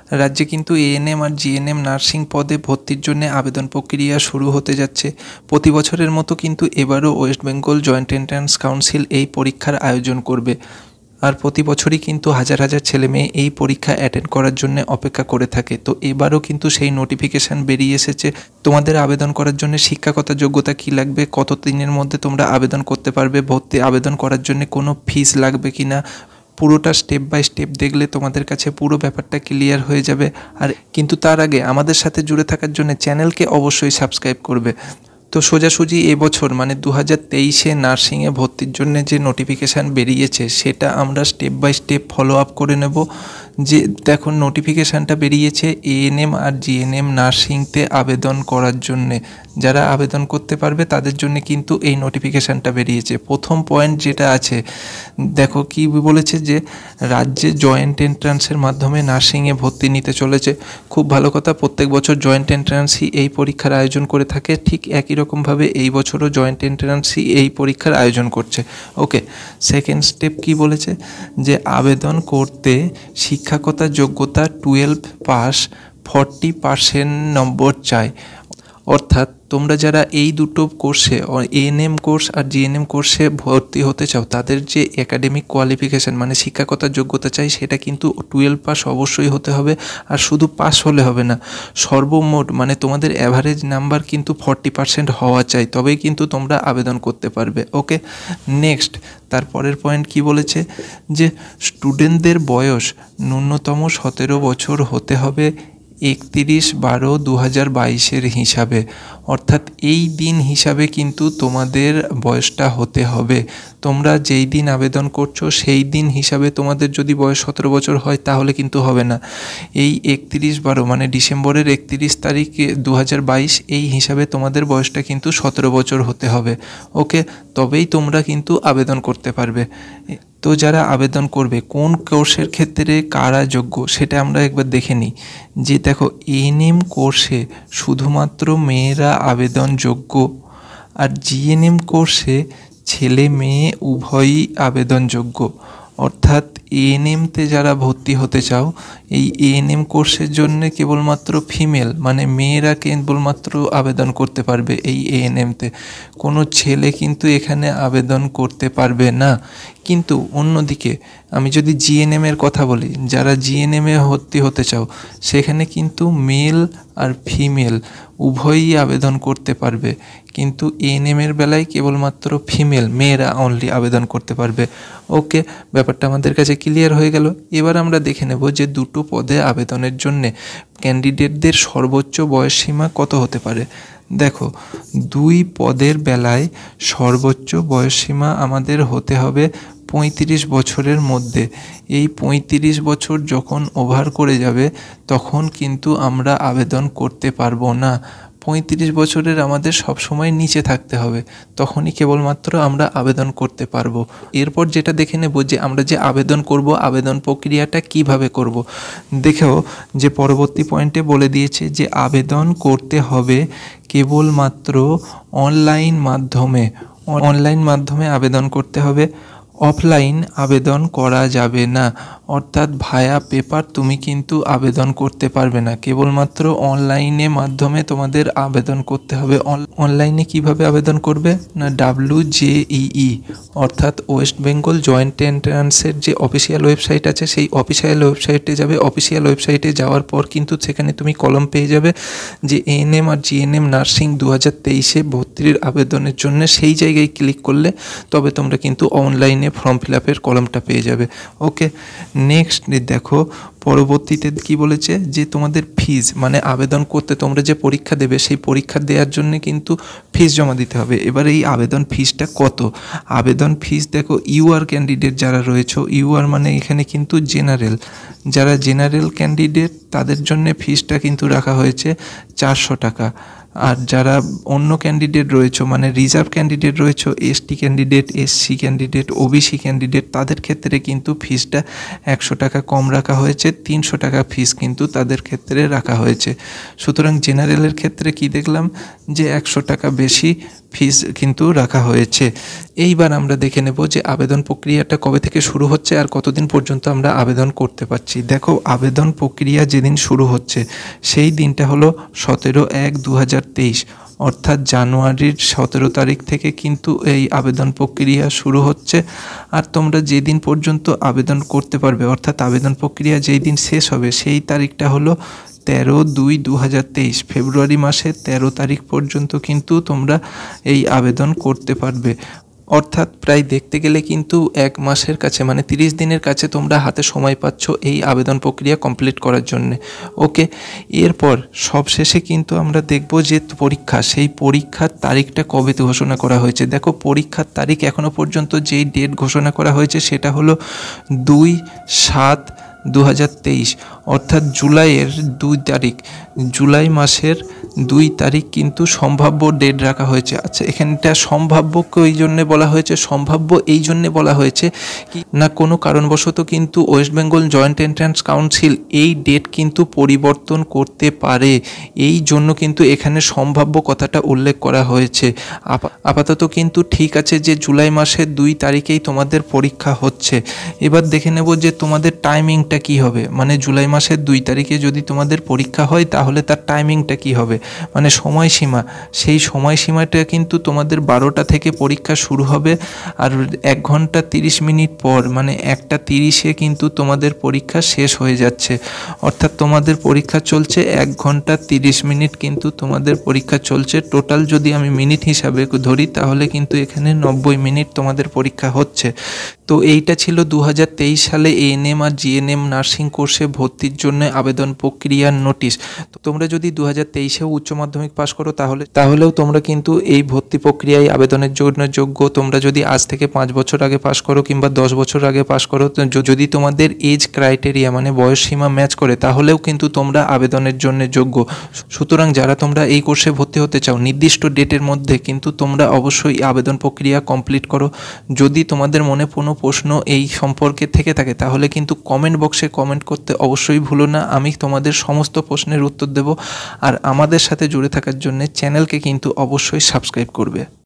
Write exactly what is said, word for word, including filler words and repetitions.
রাজ্যে কিন্তু এএনএম আর GNM nursing পদে ভর্তির জন্য আবেদন প্রক্রিয়া শুরু হতে যাচ্ছে। প্রতি বছরের মতো কিন্তু এবারও West Bengal Joint Entrance Council এই পরীক্ষার আয়োজন করবে। আর প্রতি বছরই কিন্তু হাজার হাজার ছেলে মেয়ে এই পরীক্ষা অ্যাটেন্ড করার জন্য অপেক্ষা করে থাকে। তো এবারও কিন্তু সেই নোটিফিকেশান বেরিয়ে এসেছে। তোমাদের আবেদন করার জন্য শিক্ষাগত যোগ্যতা কী লাগবে, কত দিনের মধ্যে তোমরা আবেদন করতে পারবে, ভর্তি আবেদন করার জন্য কোনো ফিস লাগবে কি না, পুরোটা স্টেপ বাই স্টেপ দেখলে তোমাদের কাছে পুরো ব্যাপারটা ক্লিয়ার হয়ে যাবে। আর কিন্তু তার আগে আমাদের সাথে জুড়ে থাকার জন্য চ্যানেলকে অবশ্যই সাবস্ক্রাইব করবে। তো সোজাসুজি এবছর মানে দু হাজার তেইশে নার্সিংয়ে ভর্তির জন্য যে নোটিফিকেশান বেরিয়েছে সেটা আমরা step by step follow up করে নেব। যে দেখো নোটিফিকেশানটা বেরিয়েছে এএনএম আর জিএনএম নার্সিংতে আবেদন করার জন্যে, যারা আবেদন করতে পারবে তাদের জন্য কিন্তু এই নোটিফিকেশানটা বেরিয়েছে। প্রথম পয়েন্ট যেটা আছে দেখো কি বলেছে, যে রাজ্যে জয়েন্ট এন্ট্রান্সের মাধ্যমে নার্সিংয়ে ভর্তি নিতে চলেছে। খুব ভালো কথা, প্রত্যেক বছর জয়েন্ট এন্ট্রান্সই এই পরীক্ষার আয়োজন করে থাকে, ঠিক একই রকমভাবে এই বছরও জয়েন্ট এন্ট্রান্সই এই পরীক্ষার আয়োজন করছে। ওকে, সেকেন্ড স্টেপ কি বলেছে, যে আবেদন করতে শিক্ষাগত যোগ্যতা টুয়েলভ পাস ফর্টি পার্সেন্ট নম্বর চাই। অর্থাৎ তোমরা যারা এই দুটো কোর্সে এএনএম কোর্স আর জিএনএম কোর্সে ভর্তি হতে চাও তাদের যে একাডেমিক কোয়ালিফিকেশান মানে শিক্ষাগত যোগ্যতা চাই সেটা কিন্তু টুয়েলভ পাস অবশ্যই হতে হবে। আর শুধু পাস হলে হবে না, সর্বমোট মানে তোমাদের অ্যাভারেজ নাম্বার কিন্তু ফর্টি পার্সেন্ট হওয়া চাই, তবেই কিন্তু তোমরা আবেদন করতে পারবে। ওকে, নেক্সট তারপরের পয়েন্ট কি বলেছে, যে স্টুডেন্টদের বয়স ন্যূনতম সতেরো বছর হতে হবে একত্রিশ বারো দু হাজার বাইশের হিসাবে। অর্থাৎ এই দিন হিসাবে কিন্তু তোমাদের বয়সটা হতে হবে। তোমরা যেই দিন আবেদন করছো সেই দিন হিসাবে তোমাদের যদি বয়স সতেরো বছর হয় তাহলে কিন্তু হবে না। এই একত্রিশ বারো মানে ডিসেম্বরের একত্রিশ তারিখে দু হাজার বাইশ এই হিসাবে তোমাদের বয়সটা কিন্তু সতেরো বছর হতে হবে। ওকে, তবেই তোমরা কিন্তু আবেদন করতে পারবে। তো যারা আবেদন করবে কোন কোর্সের ক্ষেত্রে কারা যোগ্য সেটা আমরা একবার দেখে নিই। যে দেখো এএনএম কোর্সে শুধুমাত্র মেয়েরা আবেদনযোগ্য, আর জিএনএম কোর্সে ছেলে মেয়ে উভয়ই আবেদনযোগ্য। অর্থাৎ এএনএমতে যারা ভর্তি হতে চাও এই এএনএম কোর্সের জন্য কেবলমাত্র ফিমেল মানে মেয়েরা কেবলমাত্র আবেদন করতে পারবে এই এএনএমতে, কোনো ছেলে কিন্তু এখানে আবেদন করতে পারবে না। কিন্তু অন্যদিকে আমি যদি জিএনএমের কথা বলি, যারা জিএনএমে ভর্তি হতে চাও সেখানে কিন্তু মেল আর ফিমেল উভয়ই আবেদন করতে পারবে, কিন্তু এএনএমের বেলায় কেবলমাত্র ফিমেল মেয়েরা অনলি আবেদন করতে পারবে। ওকে, ব্যাপারটা আমাদের কাছে ক্লিয়ার হয়ে গেল। এবার আমরা দেখে নেব যে দুটো পদে আবেদনের জন্যে ক্যান্ডিডেটদের সর্বোচ্চ বয়সসীমা কত হতে পারে। দেখো দুই পদের বেলায় সর্বোচ্চ বয়সসীমা আমাদের হতে হবে পঁয়ত্রিশ বছরের মধ্যে। এই পঁয়ত্রিশ বছর যখন ওভার করে যাবে তখন কিন্তু আমরা আবেদন করতে পারবো না। পঁয়ত্রিশ বছরের আমাদের সবসময় নিচে থাকতে হবে, তখনই কেবলমাত্র আমরা আবেদন করতে পারবো। এরপর যেটা দেখে নেব যে আমরা যে আবেদন করব আবেদন প্রক্রিয়াটা কিভাবে করব। দেখেও যে পরবর্তী পয়েন্টে বলে দিয়েছে যে আবেদন করতে হবে কেবলমাত্র অনলাইন মাধ্যমে অনলাইন মাধ্যমে আবেদন করতে হবে, অফলাইন আবেদন করা যাবে না। অর্থাৎ ভায়া পেপার তুমি কিন্তু আবেদন করতে পারবে না, কেবলমাত্র অনলাইনে মাধ্যমে তোমাদের আবেদন করতে হবে। অনলাইনে কিভাবে আবেদন করবে না, ডাব্লিউ জে ই ই অর্থাৎ ওয়েস্ট বেঙ্গল জয়েন্ট এন্ট্রান্সের যে অফিসিয়াল ওয়েবসাইট আছে সেই অফিসিয়াল ওয়েবসাইটে যাবে। অফিসিয়াল ওয়েবসাইটে যাওয়ার পর কিন্তু সেখানে তুমি কলম পেয়ে যাবে যে এএনএম আর জিএনএম নার্সিং দু হাজার তেইশে ভর্তির আবেদনের জন্য, সেই জায়গায় ক্লিক করলে তবে তোমরা কিন্তু অনলাইনে ফর্ম ফিল আপের কলমটা পেয়ে যাবে। ওকে, নেক্সট দেখো পরবর্তীতে কি বলেছে, যে তোমাদের ফিজ মানে আবেদন করতে তোমরা যে পরীক্ষা দেবে সেই পরীক্ষা দেওয়ার জন্য কিন্তু ফিস জমা দিতে হবে। এবার এই আবেদন ফিসটা কত, আবেদন ফিস দেখো ইউআর ক্যান্ডিডেট যারা রয়েছে, ইউআর মানে এখানে কিন্তু জেনারেল, যারা জেনারেল ক্যান্ডিডেট তাদের জন্য ফিসটা কিন্তু রাখা হয়েছে চারশো টাকা। আর যারা অন্য ক্যান্ডিডেট রয়েছে মানে রিজার্ভ ক্যান্ডিডেট রয়েছে, ST candidate, SC candidate, OBC candidate, তাদের ক্ষেত্রে কিন্তু ফিসটা একশো টাকা কম রাখা হয়েছে, তিনশো টাকা ফিস কিন্তু তাদের ক্ষেত্রে রাখা হয়েছে। সুতরাং জেনারেলের ক্ষেত্রে কি দেখলাম যে একশো টাকা বেশি ফিস কিন্তু রাখা হয়েছে। এইবার আমরা দেখে নেব যে আবেদন প্রক্রিয়াটা কবে থেকে শুরু হচ্ছে আর কতদিন পর্যন্ত আমরা আবেদন করতে পারছি। দেখো, আবেদন প্রক্রিয়া যেদিন শুরু হচ্ছে সেই দিনটা হলো সতেরো এক দু হাজার তেইশ, অর্থাৎ জানুয়ারির সতেরো তারিখ থেকে কিন্তু এই আবেদন প্রক্রিয়া শুরু হচ্ছে। আর তোমরা যেদিন পর্যন্ত আবেদন করতে পারবে, অর্থাৎ আবেদন প্রক্রিয়া যেই দিন শেষ হবে সেই তারিখটা হলো তেরো দুই দু হাজার তেইশ, ফেব্রুয়ারি মাসের তেরো তারিখ পর্যন্ত কিন্তু তোমরা এই আবেদন করতে পারবে। অর্থাৎ প্রায় দেখতে গেলে কিন্তু এক মাসের কাছে, মানে তিরিশ দিনের কাছে তোমরা হাতে সময় পাচ্ছ এই আবেদন প্রক্রিয়া কমপ্লিট করার জন্যে। ওকে, এরপর সবশেষে কিন্তু আমরা দেখব যে পরীক্ষা, সেই পরীক্ষার তারিখটা কবে ঘোষণা করা হয়েছে। দেখো, পরীক্ষার তারিখ এখনও পর্যন্ত যেই ডেট ঘোষণা করা হয়েছে সেটা হলো দুই সাত দু হাজার তেইশ, অর্থাৎ জুলাইয়ের দুই তারিখ, জুলাই মাসের দুই তারিখ কিন্তু সম্ভাব্য ডেট রাখা হয়েছে। আচ্ছা, এখানটা সম্ভাব্য এই জন্যে বলা হয়েছে, সম্ভাব্য এই জন্যে বলা হয়েছে কি না, কোনো কারণবশত কিন্তু West Bengal Joint Entrance Council এই ডেট কিন্তু পরিবর্তন করতে পারে, এই জন্য কিন্তু এখানে সম্ভাব্য কথাটা উল্লেখ করা হয়েছে। আপাতত কিন্তু ঠিক আছে যে জুলাই মাসের দুই তারিখেই তোমাদের পরীক্ষা হচ্ছে। এবার দেখে নেব যে তোমাদের টাইমিংটা কি হবে, মানে জুলাই মাসের দুই তারিখে যদি তোমাদের পরীক্ষা হয় তাহলে তার টাইমিংটা কি হবে, মানে সময়সীমা। সেই সময়সীমাটা কিন্তু তোমাদের বারোটা থেকে পরীক্ষা শুরু হবে, আর এক ঘন্টা তিরিশ মিনিট পর মানে একটা তিরিশে কিন্তু তোমাদের পরীক্ষা শেষ হয়ে যাচ্ছে। অর্থাৎ তোমাদের পরীক্ষা চলছে এক ঘন্টা তিরিশ মিনিট কিন্তু তোমাদের পরীক্ষা চলছে। টোটাল যদি আমি মিনিট হিসাবে ধরি তাহলে কিন্তু এখানে নব্বই মিনিট তোমাদের পরীক্ষা হচ্ছে। তো এইটা ছিল দু হাজার তেইশ সালে এএনএম আর জিএনএম নার্সিং কোর্সে ভর্তির জন্য আবেদন প্রক্রিয়ার নোটিশ। তো তোমরা যদি দু হাজার তেইশেও উচ্চ মাধ্যমিক পাশ করো তাহলে তাহলেও তোমরা কিন্তু এই ভর্তি প্রক্রিয়ায় আবেদনের জন্য যোগ্য। তোমরা যদি আজ থেকে পাঁচ বছর আগে পাশ করো কিংবা দশ বছর আগে পাশ করো, যদি তোমাদের এজ ক্রাইটেরিয়া মানে বয়স সীমা ম্যাচ করে তাহলেও কিন্তু তোমরা আবেদনের জন্য যোগ্য। সুতরাং যারা তোমরা এই কোর্সে ভর্তি হতে চাও নির্দিষ্ট ডেটের মধ্যে কিন্তু তোমরা অবশ্যই আবেদন প্রক্রিয়া কমপ্লিট করো। যদি তোমাদের মনে কোনো প্রশ্ন এই সম্পর্কে থেকে থাকে তাহলে কিন্তু কমেন্ট বক্সে কমেন্ট করতে অবশ্যই ভুলো না, আমি তোমাদের সমস্ত প্রশ্নের উত্তর দেব। আর আমাদের সাথে জুড়ে থাকার জন্য চ্যানেলকে কিন্তু অবশ্যই সাবস্ক্রাইব করবে।